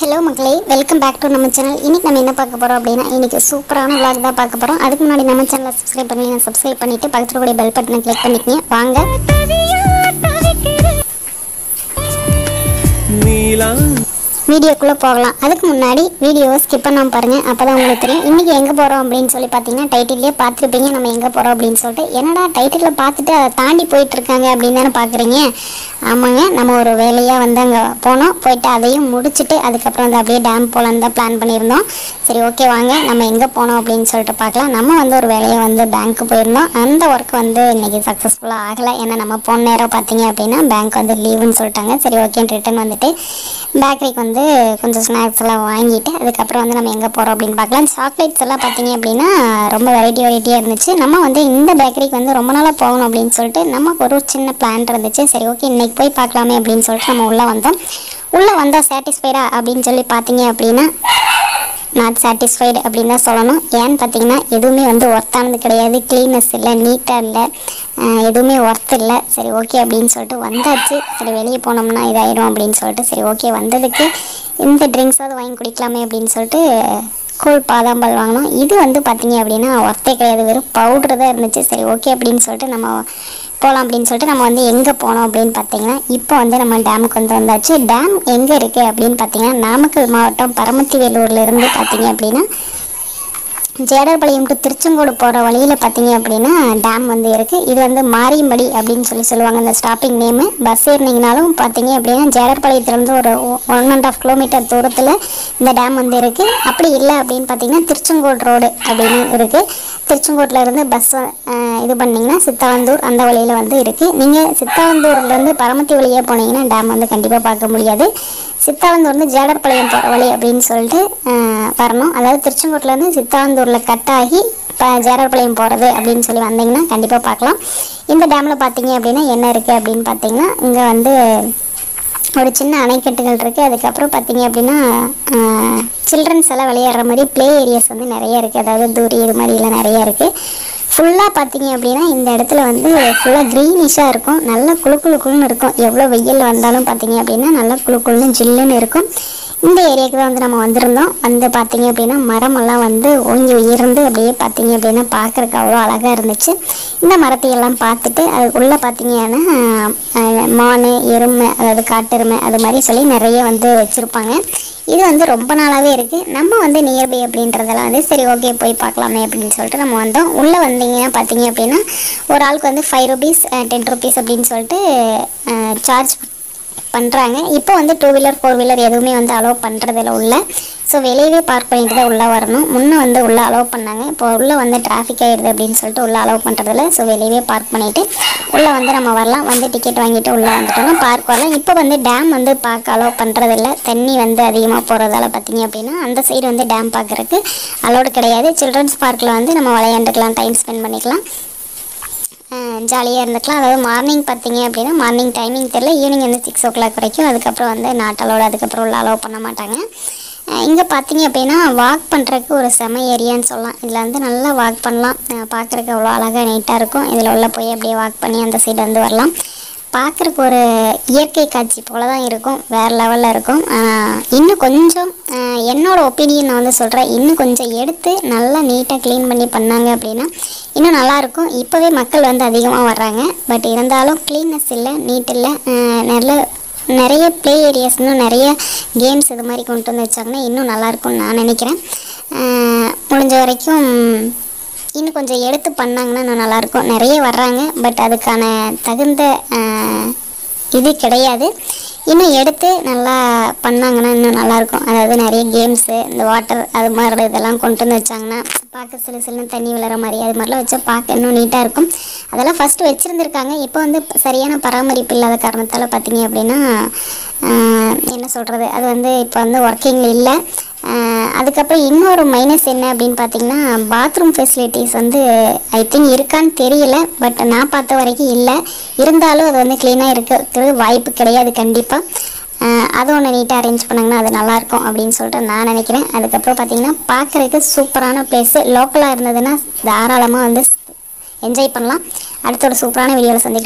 Hello மக்களே, welcome back to நம்ம channel. இன்னைக்கு நம்ம என்ன பார்க்க போறோம் அப்படின்னா, இன்னைக்கு சூப்பரான vlog தான் பார்க்க போறோம். அதுக்கு முன்னாடி நம்ம சேனலை சப்ஸ்கிரைப் பண்ணிட்டு பக்கத்துல கூடிய பெல் பட்டனை கிளிக் பண்ணிக்கங்க. வாங்க வீடியோக்குள்ளே போகலாம். அதுக்கு முன்னாடி வீடியோவை ஸ்கிப் பண்ணாமல் பாருங்கள், அப்போ தான் உங்களுக்கு தெரியும் இன்றைக்கி எங்கே போகிறோம் அப்படின்னு சொல்லி பார்த்தீங்கன்னா, டைட்டிலே பார்த்துருப்பீங்க நம்ம எங்கே போகிறோம் அப்படின்னு சொல்லிட்டு. என்னடா டைட்டிலில் பார்த்துட்டு அதை தாண்டி போயிட்டுருக்காங்க அப்படின்னு தானே பார்க்குறீங்க. ஆமாங்க, நம்ம ஒரு வேலையாக வந்து அங்கே போனோம். போயிட்டு அதையும் முடிச்சுட்டு அதுக்கப்புறம் வந்து அப்படியே டேம் போகலான்னு தான் பிளான் பண்ணியிருந்தோம். சரி, ஓகே, வாங்க நம்ம எங்கே போனோம் அப்படின்னு சொல்லிட்டு பார்க்கலாம். நம்ம வந்து ஒரு வேலையை வந்து பேங்க்கு போயிருந்தோம். அந்த ஒர்க் வந்து இன்றைக்கி சக்ஸஸ்ஃபுல்லாக ஆகலை. ஏன்னா நம்ம போன நேரம் பார்த்தீங்க அப்படின்னா பேங்க் வந்து லீவுன்னு சொல்லிட்டாங்க. சரி, ஓகேன்னு ரிட்டன் வந்துட்டு பேக்கரிக்கு வந்து கொஞ்சம் ஸ்நாக்ஸ் எல்லாம் வாங்கிட்டு அதுக்கப்புறம் வந்து நம்ம எங்கே போகிறோம் அப்படின்னு பார்க்கலாம். சாக்லேட்ஸ் எல்லாம் பார்த்தீங்க அப்படின்னா ரொம்ப வெரைட்டியாக இருந்துச்சு. நம்ம வந்து இந்த பேக்கரிக்கு வந்து ரொம்ப நாளாக போகணும் அப்படின்னு சொல்லிட்டு நமக்கு ஒரு சின்ன பிளான் இருந்துச்சு. சரி, ஓகே, இன்னைக்கு போய் பார்க்கலாமே அப்படின்னு சொல்லிட்டு நம்ம உள்ளே வந்தோம். உள்ளே வந்தால் சாட்டிஸ்ஃபைடா அப்படின்னு சொல்லி பார்த்தீங்க அப்படின்னா நாட் சாட்டிஸ்ஃபைடு அப்படின்னு தான் சொல்லணும். ஏன்னு பார்த்தீங்கன்னா எதுவுமே வந்து ஒர்த்தானது கிடையாது. க்ளீனஸ் இல்லை, நீட்டாக இல்லை, எதுவுமே ஒர்த் இல்லை. சரி, ஓகே அப்படின்னு சொல்லிட்டு வந்தாச்சு. சரி, வெளியே போனோம்னா இதாயிடும் அப்படின்னு சொல்லிட்டு சரி, ஓகே, வந்ததுக்கு இந்த ட்ரிங்க்ஸாவது வாங்கி குடிக்கலாமே அப்படின்னு சொல்லிட்டு கூழ் பாதாம் பால் வாங்கினோம். இது வந்து பார்த்தீங்க அப்படின்னா ஒர்த்தே கிடையாது, வெறும் பவுட்ரு தான் இருந்துச்சு. சரி, ஓகே அப்படின்னு சொல்லிட்டு நம்ம போகலாம் அப்படின்னு சொல்லிட்டு நம்ம வந்து எங்கே போனோம் அப்படின்னு பார்த்தீங்கன்னா, இப்போ வந்து நம்ம டேமுக்கு வந்து வந்தாச்சு. டேம் எங்கே இருக்குது அப்படின்னு பார்த்தீங்கன்னா, நாமக்கல் மாவட்டம் பரமத்திவேலூர்லேருந்து பார்த்தீங்க அப்படின்னா ஜேடர்பாளையம் டு திருச்செங்கோடு போகிற வழியில் பார்த்தீங்க அப்படின்னா டேம் வந்து இருக்குது. இது வந்து மாரியம்படி அப்படின்னு சொல்லுவாங்க இந்த ஸ்டாப்பிங் நேமு. பஸ் ஏறினீங்கனாலும் பார்த்தீங்க அப்படின்னா ஜேடர்பாளையத்துலேருந்து ஒரு 1.5 கிலோமீட்டர் தூரத்தில் இந்த டேம் வந்து இருக்குது. அப்படி இல்லை அப்படின்னு பார்த்தீங்கன்னா திருச்செங்கோடு ரோடு அப்படின்னு இருக்குது. திருச்செங்கோட்டிலேருந்து பஸ் இது பண்ணிங்கன்னா சித்தாலந்தூர் அந்த வழியில் வந்து இருக்குது. நீங்கள் சித்தாலந்தூர்லேருந்து பரமத்தி வழியாக போனீங்கன்னா டேம் வந்து கண்டிப்பாக பார்க்க முடியாது. சித்தாலந்தூர் வந்து ஜேடர்பாளையம் போகிற வழி அப்படின்னு சொல்லிட்டு வரணும். அதாவது திருச்செங்கோட்டிலேருந்து சித்தாலந்தூரில் கட் ஆகி இப்போ ஜேடர்பாளையம் போகிறது அப்படின்னு சொல்லி வந்தீங்கன்னா கண்டிப்பாக பார்க்கலாம். இந்த டேமில் பார்த்தீங்க அப்படின்னா என்ன இருக்குது அப்படின்னு பார்த்தீங்கன்னா, இங்கே வந்து ஒரு சின்ன அணைக்கட்டுகள் இருக்குது. அதுக்கப்புறம் பார்த்தீங்க அப்படின்னா சில்ட்ரன்ஸ் எல்லாம் விளையாடுற மாதிரி ப்ளே ஏரியாஸ் வந்து நிறைய இருக்குது. அதாவது தூரி இது மாதிரிலாம் நிறையா இருக்குது. ஃபுல்லாக பார்த்தீங்க அப்படின்னா இந்த இடத்துல வந்து ஃபுல்லாக க்ரீனிஷாக இருக்கும். நல்லா குளுன்னு இருக்கும். எவ்வளோ வெயில் வந்தாலும் பார்த்தீங்க அப்படின்னா நல்லா குளுன்னு ஜில்லுன்னு இருக்கும். இந்த ஏரியாவுக்கு தான் வந்து நம்ம வந்திருந்தோம். வந்து பார்த்தீங்க அப்படின்னா மரமெல்லாம் வந்து ஓங்கி உயர்ந்து அப்படியே பார்த்தீங்க அப்படின்னா பார்க்குறக்கு அவ்வளோ அழகாக இருந்துச்சு. இந்த மரத்தையெல்லாம் பார்த்துட்டு அதுக்குள்ளே பார்த்தீங்கன்னா மான், எருமை, அதாவது காட்டெருமை அது மாதிரி சொல்லி நிறைய வந்து வச்சுருப்பாங்க. இது வந்து ரொம்ப நாளாகவே இருக்குது. நம்ம வந்து நியர்பை அப்படின்றதெல்லாம் வந்து சரி, ஓகே, போய் பார்க்கலாமே அப்படின்னு சொல்லிட்டு நம்ம வந்தோம். உள்ளே வந்தீங்கன்னா பார்த்தீங்க அப்படின்னா ஒரு ஆளுக்கு வந்து 5 rupees 10 rupees அப்படின்னு சொல்லிட்டு சார்ஜ் பண்ணுறாங்க. இப்போ வந்து 2 வீலர் 4 வீலர் எதுவுமே வந்து அலோவ் பண்ணுறதில்ல உள்ள. ஸோ வெளியவே பார்க் பண்ணிட்டு தான் உள்ளே வரணும். முன்னே வந்து உள்ளே அலோவ் பண்ணாங்க. இப்போ உள்ளே வந்து டிராஃபிக் ஆகிடுது அப்படின்னு சொல்லிட்டு உள்ளே அலோவ் பண்ணுறதில்ல. ஸோ வெளியவே பார்க் பண்ணிவிட்டு உள்ளே வந்து நம்ம வரலாம். வந்து டிக்கெட் வாங்கிட்டு உள்ளே வந்துட்டோம்னா பார்க் வரலாம். இப்போ வந்து டேம் வந்து பார்க்க அலோவ் பண்ணுறதில்ல. தண்ணி வந்து அதிகமாக போகிறதால பார்த்தீங்க அப்படின்னா அந்த சைடு வந்து டேம் பார்க்குறதுக்கு அலோடு கிடையாது. சில்ட்ரன்ஸ் பார்க்கில் வந்து நம்ம விளையாண்டுக்கலாம், டைம் ஸ்பெண்ட் பண்ணிக்கலாம், ஜாலியாக இருந்துக்கலாம். அதாவது மார்னிங் பார்த்தீங்க அப்படின்னா மார்னிங் டைமிங் தெரியல, ஈவினிங் வந்து 6 o'clock வரைக்கும். அதுக்கப்புறம் வந்து நாட் அலோடு, அதுக்கப்புறம் உள்ள அலோவ் பண்ண மாட்டாங்க. இங்கே பார்த்தீங்க அப்படின்னா வாக் பண்ணுறதுக்கு ஒரு செம ஏரியான்னு சொல்லலாம். இதில் வந்து நல்லா வாக் பண்ணலாம். பார்க்குறக்கு அவ்வளோ அழகாக நீட்டாக இருக்கும். இதில் உள்ள போய் அப்படியே வாக் பண்ணி அந்த சைடு வந்து வரலாம். பார்க்குறக்கு ஒரு இயற்கை காட்சி போல தான் இருக்கும். வேறு லெவலில் இருக்கும். இன்னும் கொஞ்சம் என்னோடய ஒப்பீனியன் நான் வந்து சொல்கிறேன், இன்னும் கொஞ்சம் எடுத்து நல்லா நீட்டாக க்ளீன் பண்ணி பண்ணாங்க அப்படின்னா இன்னும் நல்லாயிருக்கும். இப்போவே மக்கள் வந்து அதிகமாக வர்றாங்க. பட் இருந்தாலும் க்ளீன்னஸ் இல்லை, நீட் இல்லை. நிறைய ப்ளே ஏரியாஸ், இன்னும் நிறைய கேம்ஸ் இது மாதிரி கொண்டு வந்து வச்சாங்கன்னா இன்னும் நல்லாயிருக்கும்னு நான் நினைக்கிறேன். முடிஞ்ச வரைக்கும் இன்னும் கொஞ்சம் எடுத்து பண்ணாங்கன்னா இன்னும் நல்லாயிருக்கும். நிறைய வர்றாங்க, பட் அதுக்கான தகுந்த இது கிடையாது. இன்னும் எடுத்து நல்லா பண்ணாங்கன்னா இன்னும் நல்லாயிருக்கும். அதாவது நிறைய கேம்ஸு, இந்த வாட்டர் அது மாதிரி இதெல்லாம் கொண்டு வந்து வச்சாங்கன்னா பார்க்க சிலுன்னு தண்ணி விழுற மாதிரி அது மாதிரிலாம் வச்சா பார்க்க இன்னும் நீட்டாக இருக்கும். அதெல்லாம் ஃபஸ்ட்டு வச்சுருந்துருக்காங்க. இப்போ வந்து சரியான பராமரிப்பு இல்லாத காரணத்தால் பார்த்தீங்க அப்படின்னா என்ன சொல்கிறது, அது வந்து இப்போ வந்து ஒர்க்கிங்கில் இல்லை. அதுக்கப்புறம் இன்னொரு மைனஸ் என்ன அப்படின்னு பார்த்தீங்கன்னா, பாத்ரூம் ஃபெசிலிட்டிஸ் வந்து ஐ திங்க் இருக்கான்னு தெரியல. பட் நான் பார்த்த வரைக்கும் இல்லை. இருந்தாலும் அது வந்து க்ளீனாக இருக்கிறது வாய்ப்பு கிடையாது கண்டிப்பாக. அது ஒன்று நீட்டாக அரேஞ்ச் பண்ணாங்கன்னா அது நல்லாயிருக்கும் அப்படின்னு சொல்லிட்டு நான் நினைக்கிறேன். அதுக்கப்புறம் பார்த்தீங்கன்னா பார்க்குறதுக்கு சூப்பரான பிளேஸு. லோக்கலாக இருந்ததுன்னா தாராளமாக வந்து என்ஜாய் பண்ணலாம். அடுத்த ஒரு சூப்பரான வீடியோவில் சந்திக்கலாம்.